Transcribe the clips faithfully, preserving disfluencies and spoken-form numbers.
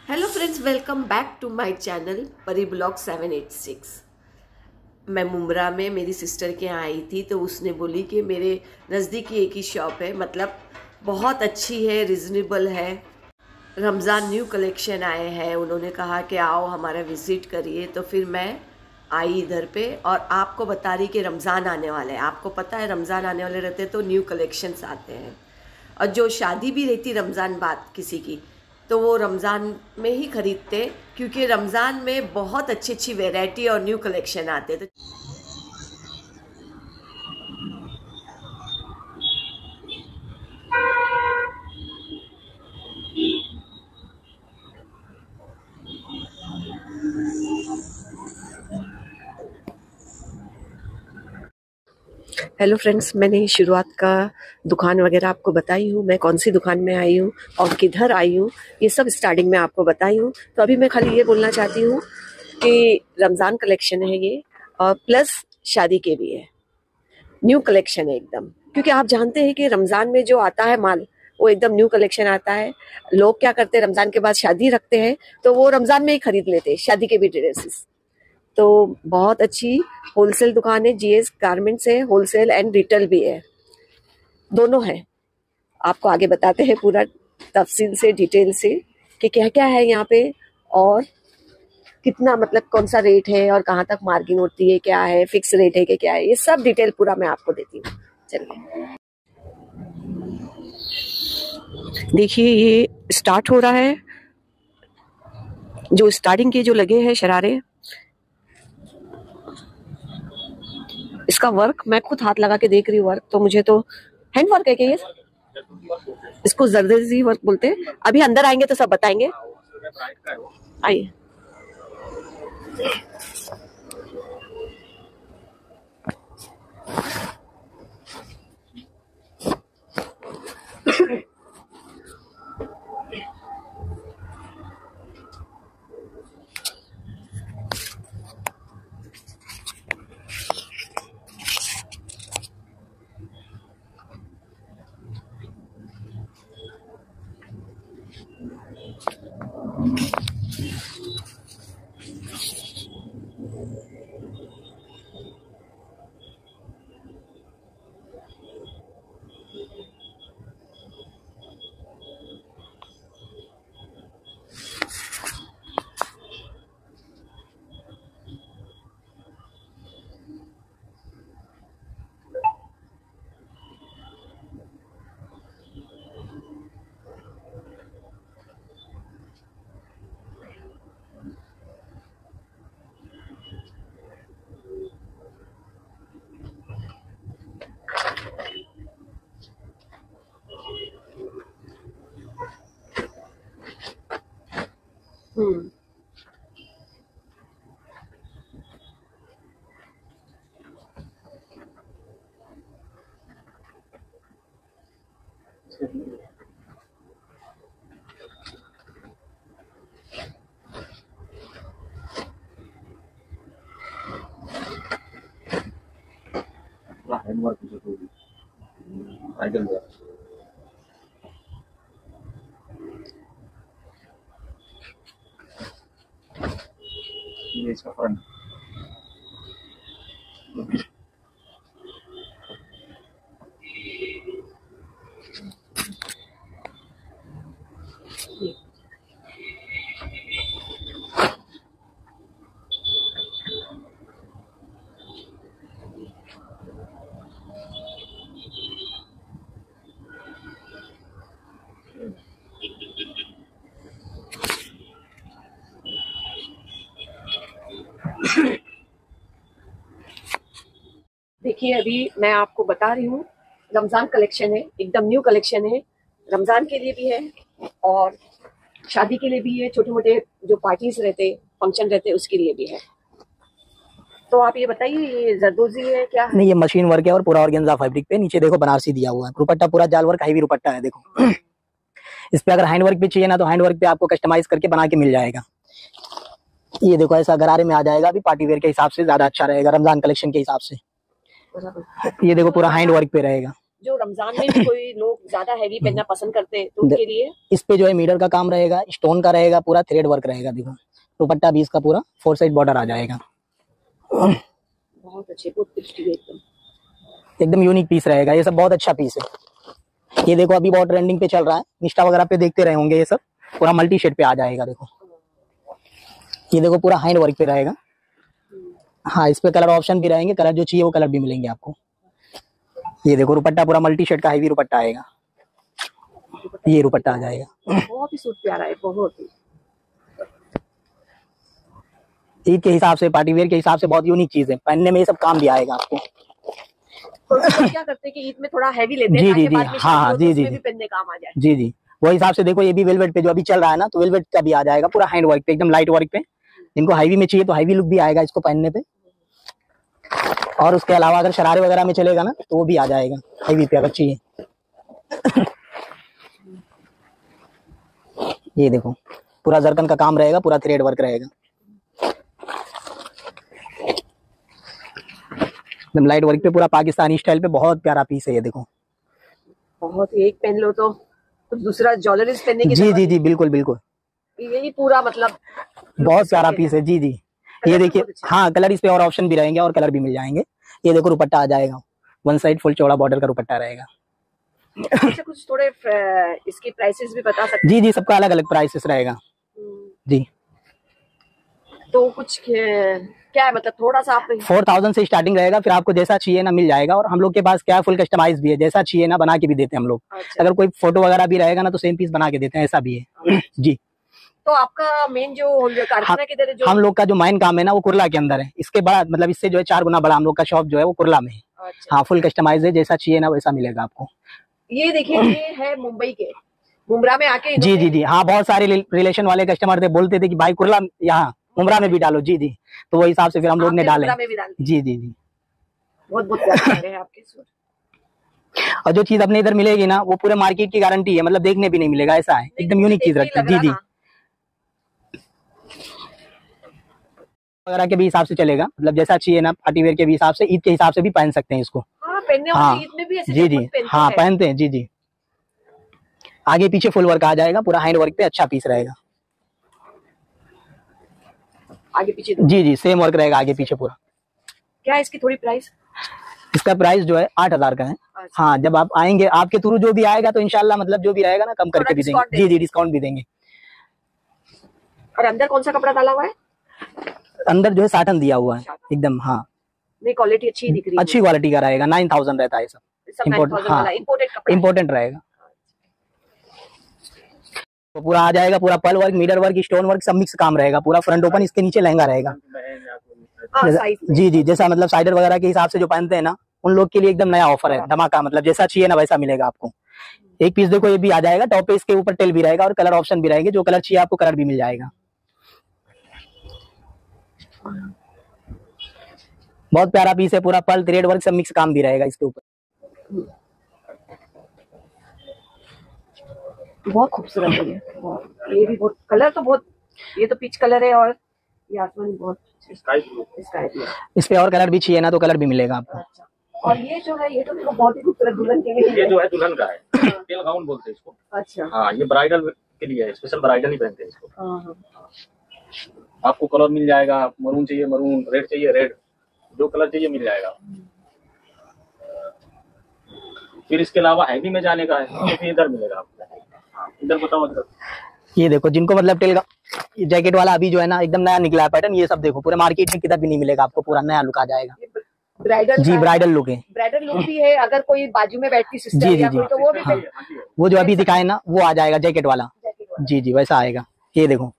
Hello friends, welcome back to my channel Pari blog seven eight six. मैं मुंब्रा में मेरी sister के यहाँ आई थी तो उसने बोली कि मेरे नज़दीक ही एक ही शॉप है, मतलब बहुत अच्छी है, रिजनेबल है। रमज़ान न्यू कलेक्शन आए हैं, उन्होंने कहा कि आओ हमारा विज़िट करिए। तो फिर मैं आई इधर पे और आपको बता रही कि रमज़ान आने वाला है। आपको पता है रमज़ान आने वाले रहते तो न्यू कलेक्शंस आते हैं, और जो शादी भी रहती रमज़ान बाद किसी की तो वो रमज़ान में ही ख़रीदते, क्योंकि रमज़ान में बहुत अच्छी अच्छी वैरायटी और न्यू कलेक्शन आते। तो हेलो फ्रेंड्स, मैंने शुरुआत का दुकान वगैरह आपको बताई हूँ, मैं कौन सी दुकान में आई हूँ और किधर आई हूँ, ये सब स्टार्टिंग में आपको बताई हूँ। तो अभी मैं खाली ये बोलना चाहती हूँ कि रमज़ान कलेक्शन है ये, और प्लस शादी के भी है, न्यू कलेक्शन है एकदम। क्योंकि आप जानते हैं कि रमज़ान में जो आता है माल वो एकदम न्यू कलेक्शन आता है। लोग क्या करते हैं, रमज़ान के बाद शादी रखते हैं तो वो रमज़ान में ही खरीद लेते हैं शादी के भी ड्रेसेस। तो बहुत अच्छी होलसेल दुकान है, जीएस गारमेंट्स है, होलसेल एंड रिटेल भी है, दोनों है। आपको आगे बताते हैं पूरा तफसील से, डिटेल से कि क्या क्या है यहाँ पे और कितना, मतलब कौन सा रेट है और कहाँ तक मार्जिन होती है, क्या है, फिक्स रेट है कि क्या है, ये सब डिटेल पूरा मैं आपको देती हूँ। चलिए देखिए, ये स्टार्ट हो रहा है। जो स्टार्टिंग के जो लगे हैं शरारे, इसका वर्क मैं खुद हाथ लगा के देख रही हूँ। वर्क तो मुझे तो हैंड वर्क है क्या ये? इसको जरदोजी वर्क बोलते हैं। अभी अंदर आएंगे तो सब बताएंगे, आइए। हम्म हैंडवर्क आइडल वर्क, ये इसका फ्रंट। देखिए, अभी मैं आपको बता रही हूँ, रमज़ान कलेक्शन है, एकदम न्यू कलेक्शन है। रमज़ान के लिए भी है और शादी के लिए भी है, छोटे मोटे जो पार्टीज रहते, फंक्शन रहते, उसके लिए भी है। तो आप ये बताइए, ये जरदोजी है क्या है? नहीं, ये मशीन वर्क है और पूरा ऑर्गेन्जा फैब्रिक पे, नीचे देखो बनारसी दिया हुआ है। दुपट्टा पूरा जाल वर्क, हैवी दुपट्टा है। देखो इस पे अगर हैंड वर्क भी चाहिए ना तो हैंड वर्क पे आपको कस्टमाइज करके बना के मिल जाएगा। ये देखो ऐसा गरारे में आ जाएगा, अभी पार्टी वेयर के हिसाब से ज्यादा अच्छा रहेगा रमजान कलेक्शन के हिसाब से। ये देखो पूरा हैंड वर्क पे रहेगा। जो रमजान में भी कोई लोग ज्यादा हैवी पहनना पसंद करते हैं तो उनके लिए इस पे जो है मीटर का काम रहेगा, स्टोन का रहेगा, पूरा थ्रेड वर्क रहेगा। देखो दुपट्टा भी इसका पूरा फोर साइड बॉर्डर आ जाएगा। बहुत अच्छे, बहुत टेस्टी एकदम एकदम यूनिक पीस रहेगा। ये सब बहुत अच्छा पीस है। ये देखो अभी बहुत ट्रेंडिंग पे चल रहा है, इंस्टा वगैरह पे देखते रहे होंगे। ये सब पूरा मल्टी शेड पे आ जाएगा। देखो ये देखो पूरा हैंड वर्क पे रहेगा। हाँ इस पे कलर ऑप्शन भी रहेंगे, कलर जो चाहिए वो कलर भी मिलेंगे आपको। ये देखो दुपट्टा पूरा मल्टी शेड का हैवी दुपट्टा आएगा। ये दुपट्टा आ जाएगा, बहुत ही सूट प्यारा है, बहुत ही ईद के हिसाब से, पार्टी वेयर के हिसाब से बहुत यूनिक चीज है। पहनने में ये सब काम भी आएगा आपको। तो क्या करते हैं कि ईद में थोड़ा हैवी लेते हैं जी ताकि जी जी बाद में हाँ हाँ शादी हो जी तो जी उसमें भी जी पहनने काम आ जाए। जी जी वो हिसाब से देखो। ये भी वेलवेट पे जो अभी चल रहा है ना, तो वेलवेट का भी आ जाएगा पूरा हैंड वर्क पे, एकदम लाइट वर्क पे। जिनको हैवी में चाहिए तो हैवी लुक भी आएगा इसको पहनने पे। और उसके अलावा अगर शरारे वगैरह में चलेगा ना तो वो भी आ जाएगा हैवी पे अगर चाहिए। ये देखो पूरा जरकन का काम रहेगा, पूरा थ्रेड वर्क रहेगा, एकदम लाइट वर्क पे, पूरा पाकिस्तानी स्टाइल पे। बहुत प्यारा पीस है ये देखो। बहुत, एक पहन लो तो, तो दूसरा ज्वेलरीज पहनने की जी जी जी बिल्कुल बिल्कुल। यही पूरा मतलब बहुत प्यारा पीस है। जी जी ये देखिए, हाँ कलर इस पे और ऑप्शन भी रहेंगे और कलर भी मिल जाएंगे। ये देखो दुपट्टा आ जाएगा, वन साइड फुल चौड़ा बॉर्डर का दुपट्टा रहेगा। अच्छा कुछ थोड़े इसकी प्राइसेस भी बता सकते जी जी सबका अलग अलग प्राइसेस रहेगा जी। तो कुछ क्या है मतलब थोड़ा सा आप फोर थाउजेंड से स्टार्टिंग रहेगा, फिर आपको जैसा चाहिए ना मिल जाएगा। और हम लोग के पास क्या है, फुल कस्टमाइज भी है, जैसा चाहिए ना बना के भी देते हैं हम लोग। अच्छा। अगर कोई फोटो वगैरह भी रहेगा ना तो सेम पीस बना के देते हैं, ऐसा भी है जी। तो आपका मेन जो कारखाना किधर है? जो हम लोग का जो मेन काम है ना वो कुरला के अंदर है। इसके बाद मतलब इससे जो है चार गुना बड़ा हम लोग का शॉप जो है वो कुरला में है। अच्छा। हाँ फुल कस्टमाइज है, जैसा चाहिए ना वैसा मिलेगा आपको। ये देखिए ये है मुंबई के, मुंब्रा में आके जी जी जी हाँ बहुत सारे रिलेशन वाले कस्टमर थे, बोलते थे कि भाई कुरला यहाँ मुंब्रा में भी डालो। जी जी तो वो हिसाब से फिर हम लोग ने डाले। जी जी जी बहुत बहुत प्यारे हैं आपके सूट। और जो चीज अपने इधर मिलेगी ना वो पूरे मार्केट की गारंटी है, मतलब देखने भी नहीं मिलेगा, ऐसा है एकदम यूनिक चीज रखते हैं। जी जी वगैरह के भी हिसाब से चलेगा, मतलब जैसा चाहिए ना पार्टी वेयर के भी हिसाब से, ईद के हिसाब से भी पहन सकते हैं इसको। हाँ, पहनने हाँ ईद में भी ऐसे जी जी हाँ पहनते हैं। जी जी आगे पीछे फुल वर्क आ जाएगा, पूरा हैंड वर्क पे अच्छा पीस रहेगा। आगे पीछे जी जी सेम वर्क रहेगा आगे पीछे पूरा। क्या है इसकी थोड़ी प्राइस? इसका प्राइस जो है आठ हजार का है। अच्छा। हाँ जब आप आएंगे आपके थ्रू जो भी आएगा तो इंशाल्लाह मतलब जो भी रहेगा ना कम करके भी देंगे। जी जी डिस्काउंट भी देंगे। और अंदर कौन सा कपड़ा डाला हुआ है? अंदर जो है साटन दिया हुआ है एकदम। हाँ नहीं क्वालिटी अच्छी दिख रही है, अच्छी क्वालिटी का रहेगा। नाइन थाउजेंड रहता है सब इम्पोर्टेंट। हाँ इम्पोर्टेंट रहेगा। तो पूरा आ जाएगा, पूरा पल वर्क, मीटर वर्क, स्टोन वर्क सब मिक्स काम रहेगा। पूरा फ्रंट ओपन, इसके नीचे लहंगा रहेगा। जी जी जैसा मतलब साइडर वगैरह के हिसाब से जो पहनते हैं ना उन लोग के लिए एकदम नया ऑफर है, धमाका। मतलब जैसा चाहिए ना वैसा मिलेगा आपको। एक पीस देखो ये भी आ जाएगा, टॉप पे इसके ऊपर टेल भी रहेगा और कलर ऑप्शन भी रहेंगे। जो कलर चाहिए आपको कलर भी मिल जाएगा। बहुत प्यारा पीस है, पूरा पल थ्रेड वर्क सब मिक्स काम भी रहेगा इसके ऊपर। बहुत खूबसूरत है ये। ये भी बहुत, कलर तो बहुत, ये तो पीच कलर है और ये आसमानी बहुत स्काई ब्लू। इस पे और कलर भी चाहिए ना तो कलर भी मिलेगा आपको। अच्छा। और ये जो है ये तो देखो बहुत ही खूबसूरत दुल्हन के लिए। ये जो है दुल्हन का है, टेल गाउन बोलते हैं इसको। अच्छा हाँ ये ब्राइडल के लिए है, स्पेशल ब्राइडल ही पहनते हैं इसको। हाँ। आपको कलर मिल जाएगा, मरून चाहिए मरून, रेड चाहिए रेड, जो कलर चाहिए मिल जाएगा। फिर इसके अलावा हैवी में जाने का है तो फिर इधर मिलेगा आपको। इधर बताओ इधर। ये देखो जिनको मतलब टेल जैकेट वाला अभी जो है ना एकदम नया निकला है पैटर्न, ये सब देखो पूरे मार्केट में किधर भी नहीं मिलेगा आपको, पूरा नया लुक आ जाएगा। ब्राइडल जी ब्राइडल लुक है, ब्राइडल लुक भी है। अगर कोई बाजू में बैठती सिस्टर जी जी या जी कोई तो वो भी हाँ, वो जो अभी दिखाए ना वो आ जाएगा जैकेट वाला। जी जी वैसा आएगा। ये देखो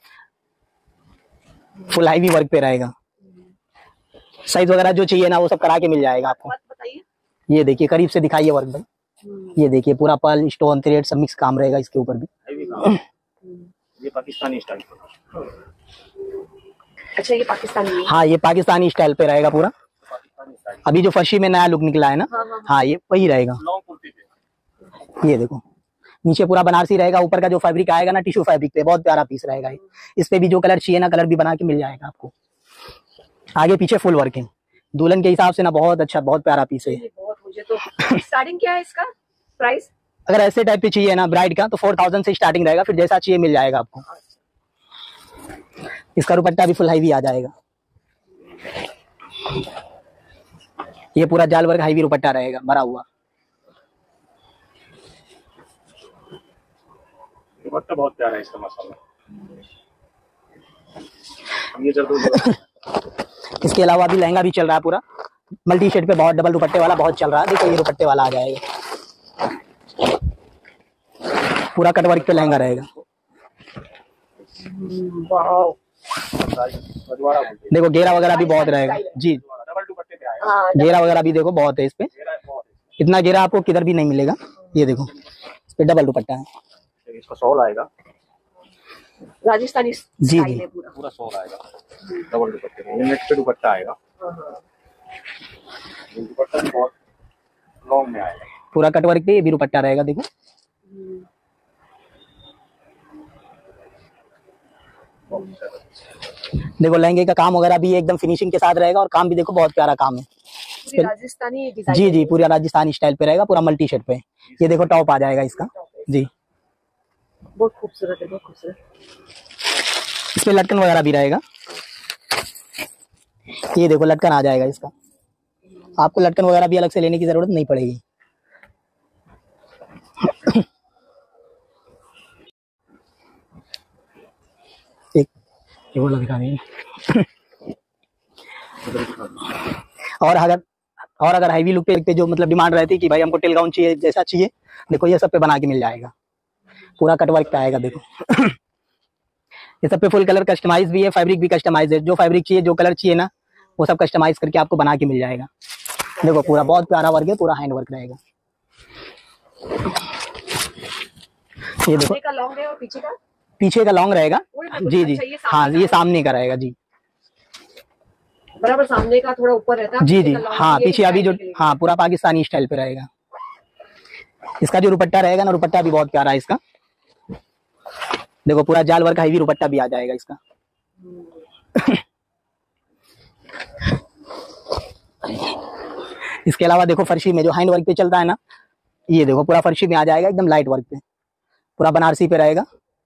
फुल हैवी वर्क पे रहेगा। साइज वगैरह जो चाहिए ना वो सब करा के मिल जाएगा आपको। बताइए ये देखिए करीब से दिखाइए वर्क भाई। ये देखिए पूरा पर्ल स्टोन थ्रेड सब मिक्स काम रहेगा इसके ऊपर भी। ये पाकिस्तानी स्टाइल। अच्छा ये पाकिस्तानी है। हाँ ये पाकिस्तानी स्टाइल पे रहेगा पूरा। अभी जो फर्शी में नया लुक निकला है ना, हाँ, हाँ, हाँ ये वही रहेगा। ये देखो नीचे पूरा बनारसी रहेगा, ऊपर का जो फैब्रिक आएगा ना टिश्यू फैब्रिक पे, बहुत प्यारा पीस रहेगा। इस पे भी जो कलर चाहिए ना कलर भी बना के मिल जाएगा आपको। आगे पीछे फुल वर्किंग दुल्हन के हिसाब से ना बहुत अच्छा बहुत प्यारा पीस है। मुझे तो। स्टार्टिंग क्या है इसका प्राइस? अगर ऐसे टाइप पे चाहिए ना ब्राइड का तो फोर थाउजेंड से स्टार्टिंग रहेगा, फिर जैसा चाहिए मिल जाएगा आपको। इसका दुपट्टा भी फुल हैवी आ जाएगा। ये पूरा जाल वर्क हैवी दुपट्टा रहेगा भरा हुआ। दुपट्टा बहुत प्यारा है इसका माशाल्लाह। ये चल दो। इसके अलावा भी लहंगा भी चल रहा है पूरा मल्टी शेड पे, बहुत डबल दुपट्टे वाला बहुत चल रहा है। देखो ये दुपट्टे वाला आ जाएगा, पूरा कटवर्क पे लहंगा रहेगा। देखो घेरा वगैरह भी बहुत रहेगा जी, डबल दुपट्टे पे आएगा। घेरा वगैरह भी देखो बहुत है इस पे, इतना घेरा आपको किधर भी नहीं मिलेगा। ये देखो इस पे डबल दुपट्टा है। इसका सॉल आएगा राजस्थानी जी स्टाइल जी है पूरा। पूरा सॉल आएगा डबल दुपट्टे में। नेट पे दुपट्टा आएगा, दुपट्टा भी बहुत लॉन्ग में आएगा। पूरा कटवर्क पे ये भी दुपट्टा रहेगा। देखो देखो लहंगे का काम वगैरह भी एकदम फिनिशिंग के साथ रहेगा, और काम भी देखो बहुत प्यारा काम है। पूरी राजस्थानी डिजाइन जी जी पूरा राजस्थानी स्टाइल पे रहेगा, पूरा मल्टी शेड पे। ये देखो टॉप आ जाएगा इसका जी, बहुत खूबसूरत है, बहुत खूबसूरत। इसमें लटकन वगैरह भी रहेगा। ये देखो लटकन आ जाएगा इसका, आपको लटकन वगैरह भी अलग से लेने की जरूरत नहीं पड़ेगी। एक ये वाला दिखा देंगे। और अगर और अगर हैवी लुक पे जो मतलब डिमांड रहती है कि भाई हमको टेल गाउन चाहिए, जैसा चाहिए, देखो ये सब पे बना के मिल जाएगा। पूरा कटवर्क पे आएगा। देखो ये सब पे फुल कलर कस्टमाइज भी है, फैब्रिक भी कस्टमाइज है। जो फैब्रिक चाहिए, जो कलर चाहिए ना, वो सब कस्टमाइज करके आपको बना के मिल जाएगा। देखो पूरा बहुत प्यारा वर्क है, पूरा हैंड वर्क रहेगा। ये देखो का लॉन्ग है और पीछे का पीछे का लॉन्ग रहेगा जी जी। अच्छा, ये हाँ ये सामने का रहेगा जी, बराबर सामने का थोड़ा ऊपर रहता है जी जी। हाँ पीछे अभी जो हाँ पूरा पाकिस्तानी स्टाइल पे रहेगा। इसका जो दुपट्टा रहेगा ना, दुपट्टा भी बहुत प्यारा है इसका। देखो पूरा जाल वर्क हैवी दुपट्टा भी आ जाएगा इसका। इसके अलावा देखो फर्शी में जो हैंड वर्क पे चलता है ना, ये देखो पूरा फर्शी में आ जाएगा, एकदम लाइट वर्क पे, पूरा बनारसी पे रहेगा।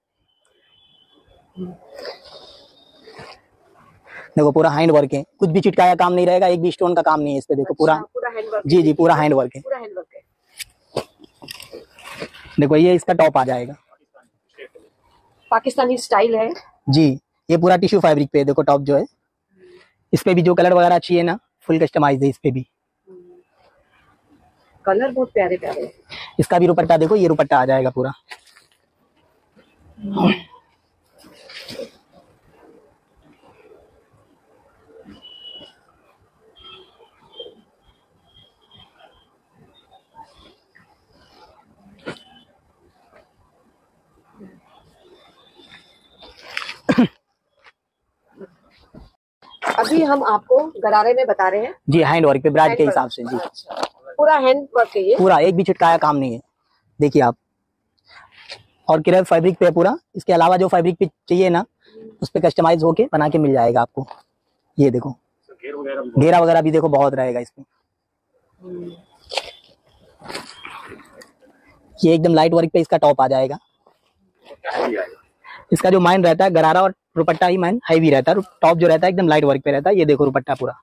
देखो पूरा हैंड वर्क है, कुछ भी चिटकाया काम नहीं रहेगा, एक भी स्टोन का काम नहीं है इस पे। देखो पूरा पूरा हैंड वर्क जी जी पूरा हैंड वर्क है, पूरा हैंड वर्क है। देखो ये इसका टॉप आ जाएगा, पाकिस्तानी स्टाइल है जी। ये पूरा टिश्यू फैब्रिक पे देखो टॉप जो है, इस पे भी जो कलर वगैरह चाहिए ना, फुल कस्टमाइज है इस पे भी। कलर बहुत प्यारे प्यारे। इसका भी दुपट्टा देखो, ये दुपट्टा आ जाएगा पूरा। अभी हम आपको गरारे में बता रहे हैं जी, हैंड वर्क पे ब्राइड के हिसाब से जी। पूरा हैंड वर्क है ये, पूरा एक भी छिटकाया काम नहीं है, देखिए आप। और क्रेप फैब्रिक पे पूरा। इसके अलावा जो फैब्रिक पे चाहिए ना, उस पे कस्टमाइज होके बना के मिल जाएगा आपको। ये देखो घेरा वगैरह भी देखो बहुत रहेगा इसमें। ये एकदम लाइट वर्क पे इसका टॉप आ जाएगा। इसका जो माइन रहता है गरारा और दुपट्टा ही माइन हैवी रहता है, टॉप जो रहता है एकदम लाइट वर्क पे रहता है। ये देखो दुपट्टा पूरा,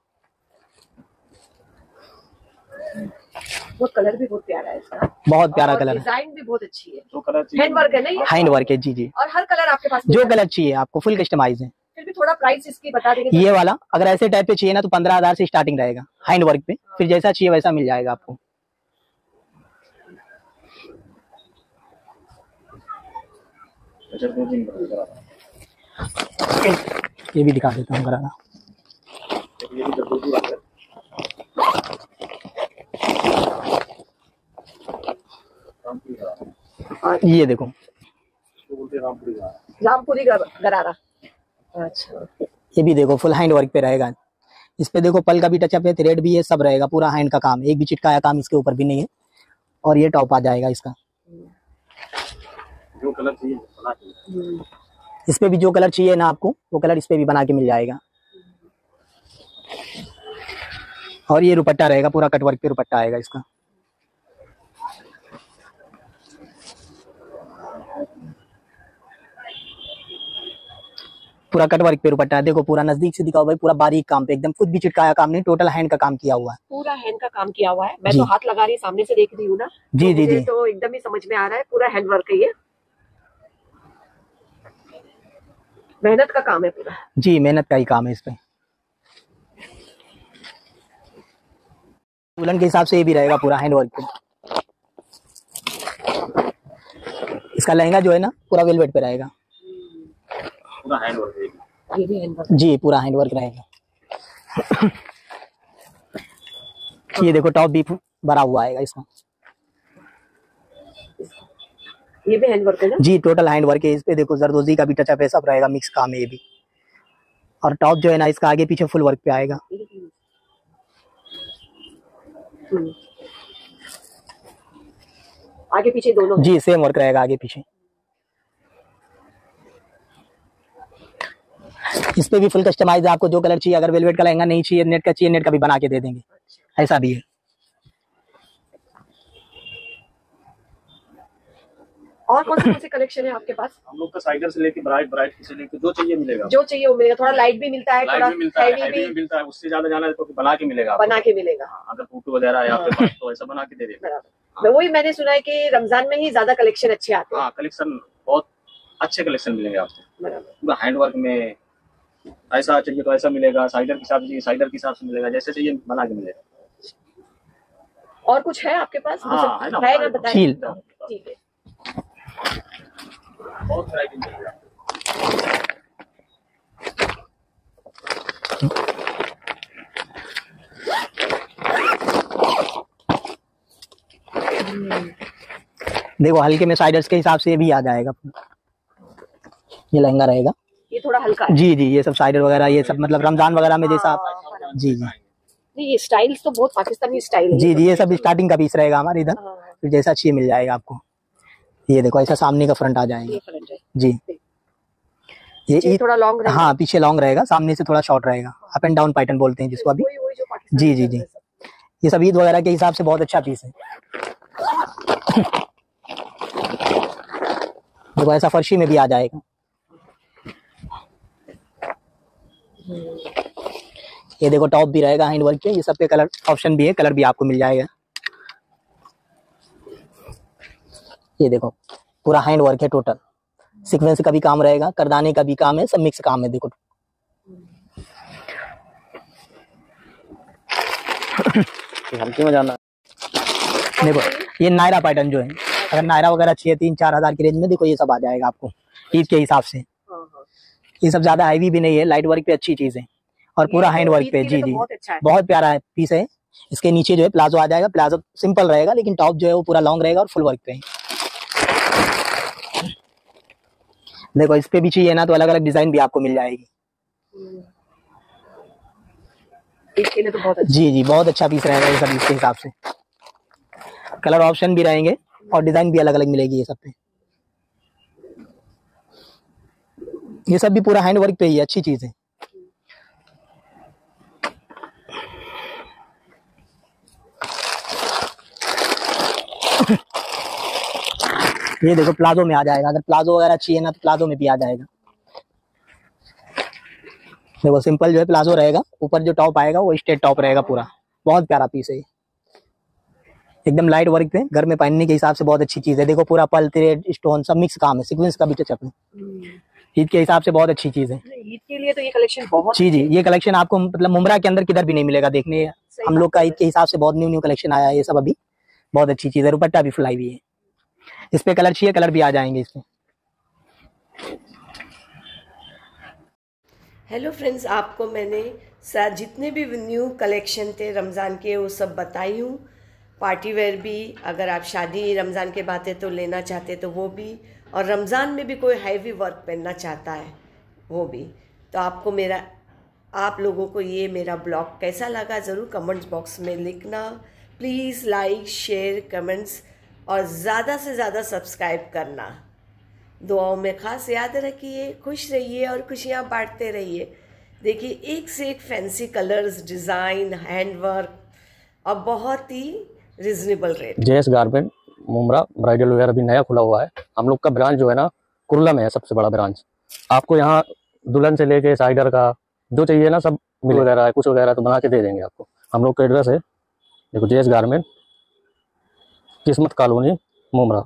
वो कलर भी बहुत प्यारा है इसका, बहुत प्यारा कलर है, डिजाइन भी बहुत अच्छी है। जो कलर हैंड वर्क है ना ये, हैंड वर्क है जी जी। और हर कलर आपके पास जो कलर चाहिए आपको फुल कस्टमाइज है। फिर भी थोड़ा प्राइस इसकी बता देंगे। ये वाला अगर ऐसे टाइप पे चाहिए ना तो पंद्रह हजार से स्टार्टिंग रहेगा हैंड वर्क पे, फिर जैसा चाहिए वैसा मिल जाएगा आपको। ये भी दिखा देता हूँ गरारा। ये देखो रामपुरी गरारा। अच्छा, ये भी देखो फुल हैंड वर्क पे रहेगा। इस पे देखो पल का भी टचअप है, थ्रेड भी है, सब रहेगा, पूरा हैंड का काम, एक भी चिटकाया काम इसके ऊपर भी नहीं है। और ये टॉप आ जाएगा इसका। जो कलर चाहिए बना के, इस पे भी जो कलर चाहिए ना आपको, वो कलर इस पे भी बना के मिल जाएगा। और ये दुपट्टा रहेगा, पूरा कटवर्क पे दुपट्टा आएगा इसका। पूरा कटवर्क पे दुपट्टा है, देखो पूरा नजदीक से दिखाओ भाई, पूरा बारीक काम पे, एकदम कुछ भी चिटकाया काम नहीं, टोटल हैंड का काम किया हुआ है, पूरा हैंड का काम किया हुआ है। मैं तो हाथ लगा रही सामने से देख रही हूँ ना, जी तो जी मुझे जी तो एकदम ही समझ में आ रहा है, पूरा हैंड वर्क है ये, मेहनत का काम है पूरा। जी, मेहनत का ही काम है इस पे। दुल्हन के हिसाब से ये भी रहेगा पूरा हैंड वर्क पे। इसका लहंगा जो है ना पूरा वेलवेट पे रहेगा, पूरा हैंड वर्क है। ये भी हैंड वर्क, जी पूरा हैंड वर्क रहेगा। ये देखो टॉप भी भरा हुआ आएगा इसका, ये भी हैंड वर्क है ना? जी टोटल हैंड वर्क है इस पे। देखो जरदोजी का भी टचअप है, सब रहेगा, मिक्स काम है ये भी। और टॉप जो है ना इसका आगे पीछे फुल वर्क पे आएगा। आगे पीछे दोनों, जी सेम वर्क रहेगा आगे पीछे। इस पे भी फुल कस्टमाइज है, आपको जो कलर चाहिए, अगर वेलवेट का लहंगा नहीं चाहिए, नेट का चाहिए, नेट का भी बना के दे देंगे, ऐसा भी है। और कौन से कौन से कलेक्शन है आपके पास? हम लोग का साइडर से लेके ब्राइट, ब्राइट से लेके जो चाहिए मिलेगा, जो चाहिए वो मिलेगा। थोड़ा लाइट भी मिलता है, लाइट थोड़ा भी मिलता है, हैवी हैवी भी भी मिलता है, उससे ज्यादा जाना है तो बना के मिलेगा आपको। बना के मिलेगा। हाँ, अगर फोटो वगैरह है आपके पास तो ऐसा बना के दे देगा। बराबर। मैं वही मैंने सुना है कि रमजान में ही ज्यादा कलेक्शन अच्छे आते हैं। हाँ, कलेक्शन बहुत अच्छे कलेक्शन मिलेंगे आपको, बराबर। पूरा हैंड वर्क में। ऐसा चाहिए तो ऐसा मिलेगा, साइडर के हिसाब से साइडर के हिसाब से मिलेगा, जैसे चाहिए बना के मिलेगा। और कुछ है आपके पास? हाँ, है ना, है ना, बताइए। चील। ठीक है, बहुत वैरायटी मिलेगा। देखो हल्के में साइडर्स के हिसाब से ये भी आ जाएगा, ये लहंगा रहेगा। ये थोड़ा हल्का है। जी जी ये सब साइडर वगैरह ये सब मतलब रमजान वगैरह में जैसा, जी जी नहीं, ये स्टाइल्स तो बहुत पाकिस्तानी स्टाइल है। जी जी ये सब स्टार्टिंग का पीस रहेगा हमारे इधर, फिर जैसा चाहिए मिल जाएगा आपको। ये देखो ऐसा सामने का फ्रंट आ जाएगा, ये फ्रंट है जी ये ये थोड़ा लॉन्ग रहेगा। हाँ पीछे लॉन्ग रहेगा, सामने से थोड़ा शॉर्ट रहेगा, अप एंड डाउन पैटर्न बोलते हैं जिसको अभी। वही वही जो पाकिस्तान जी जी जी ये सब ईद वगैरह के हिसाब से बहुत अच्छा पीस है। देखो ऐसा फर्शी में भी आ जाएगा। ये देखो टॉप भी रहेगा हैंड वर्क के, ये सब पे कलर ऑप्शन भी है, कलर भी आपको मिल जाएगा। ये देखो पूरा हैंड वर्क है, टोटल सीक्वेंस का भी काम रहेगा, करदाने का भी काम है, सब मिक्स काम है। देखो हल्के में जाना। देखो ये नायरा पैटर्न जो है, अगर नायरा वगैरह चाहिए तीन चार हजार की रेंज में, देखो ये सब आ जाएगा आपको ईद के हिसाब से। ये सब ज्यादा हैवी भी नहीं है, लाइट वर्क पे अच्छी चीज है और पूरा हैंड वर्क पे। जी जी बहुत अच्छा है, बहुत प्यारा पीस है। इसके नीचे जो है प्लाजो आ जाएगा, प्लाजो सिंपल रहेगा लेकिन टॉप जो है वो पूरा लॉन्ग रहेगा और फुल वर्क पे है। देखो इस पे भी चाहिए ना तो अलग अलग डिजाइन भी आपको मिल जाएगी। इसके लिए तो बहुत अच्छा। जी जी बहुत अच्छा पीस रहेगा ये सब, इसके हिसाब से कलर ऑप्शन भी रहेंगे और डिजाइन भी अलग अलग मिलेगी ये सब पे। ये सब भी पूरा हैंड वर्क पे ही है, अच्छी चीज है। ये देखो प्लाजो में आ जाएगा, अगर प्लाजो वगैरह चाहिए ना तो प्लाजो में भी आ जाएगा। देखो सिंपल जो है प्लाजो रहेगा, ऊपर जो टॉप आएगा वो स्ट्रेट टॉप रहेगा पूरा। बहुत प्यारा पीस है, एकदम लाइट वर्क पे, घर में पहनने के हिसाब से बहुत अच्छी चीज है। देखो पूरा पल थ्रेड स्टोन सब मिक्स काम है, सीक्वेंस का भी टचअप है, ईद के हिसाब से बहुत अच्छी चीज है। ईद के लिए तो ये कलेक्शन बहुत। जी जी ये कलेक्शन आपको मतलब मुमरा के अंदर किधर भी नहीं मिलेगा देखने। हम लोग का ईद के हिसाब से बहुत न्यू न्यू कलेक्शन आया है, ये सब अभी बहुत अच्छी चीज है। दुपट्टा भी फुलाई हुई है, इस पे कलर चाहिए कलर भी आ जाएंगे इसमें। हेलो फ्रेंड्स, आपको मैंने साथ जितने भी न्यू कलेक्शन थे रमज़ान के वो सब बताई हूँ। पार्टी वेयर भी, अगर आप शादी रमज़ान के बाद है तो लेना चाहते तो वो भी, और रमज़ान में भी कोई हैवी वर्क पहनना चाहता है वो भी। तो आपको मेरा आप लोगों को ये मेरा ब्लॉग कैसा लगा ज़रूर कमेंट्स बॉक्स में लिखना। प्लीज़ लाइक शेयर कमेंट्स और ज़्यादा से ज़्यादा सब्सक्राइब करना। दुआओं में ख़ास याद रखिए, खुश रहिए और खुशियाँ बांटते रहिए। देखिए एक से एक fancy colours, design, hand work, और बहुत ही reasonable rate. JS garment Mumbra bridal wear अभी नया खुला हुआ है। हम लोग का ब्रांच जो है ना कुर्ला में है, सबसे बड़ा ब्रांच। आपको यहाँ दुल्हन से लेके साइडर का जो चाहिए ना सब मिल वगैरह है, कुछ वगैरह तो बना के दे देंगे आपको। हम लोग का एड्रेस है देखो, JS garment, Kismat colony, Mumbra.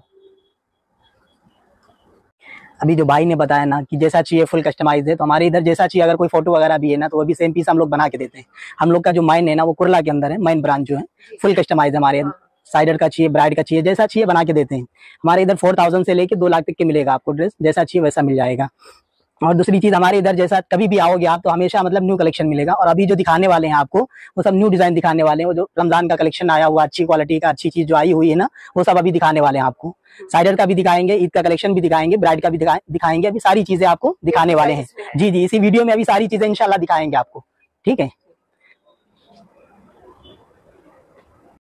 अभी जो भाई ने बताया ना कि जैसा चाहिए फुल कस्टमाइज है, तो हमारे इधर जैसा चाहिए अगर कोई फोटो वगैरह भी है ना तो वो भी सेम पीस हम लोग बना के देते हैं। हम लोग का जो माइन है ना वो कुर्ला के अंदर है, माइन ब्रांच जो है फुल कस्टमाइज है हमारे। साइडर का चाहिए, ब्राइड का चाहिए, जैसा चाहिए बना के देते हैं। हमारे इधर फोर थाउजेंड से लेके दो लाख तक के मिलेगा आपको ड्रेस, जैसा चाहिए वैसा मिल जाएगा। और दूसरी चीज हमारे इधर जैसा कभी भी आओगे आप तो हमेशा मतलब न्यू कलेक्शन मिलेगा। और अभी जो दिखाने वाले हैं आपको वो सब न्यू डिजाइन दिखाने वाले हैं। वो जो रमजान का कलेक्शन आया हुआ अच्छी क्वालिटी का, अच्छी चीज जो आई हुई है ना वो सब अभी दिखाने वाले हैं आपको। साइडर का भी दिखाएंगे, ईद का कलेक्शन भी दिखाएंगे, ब्राइड का भी दिखाएंगे। अभी सारी चीजें आपको दिखाने वाले हैं। जी जी, इसी वीडियो में अभी सारी चीजें इंशाल्लाह दिखाएंगे आपको। ठीक है।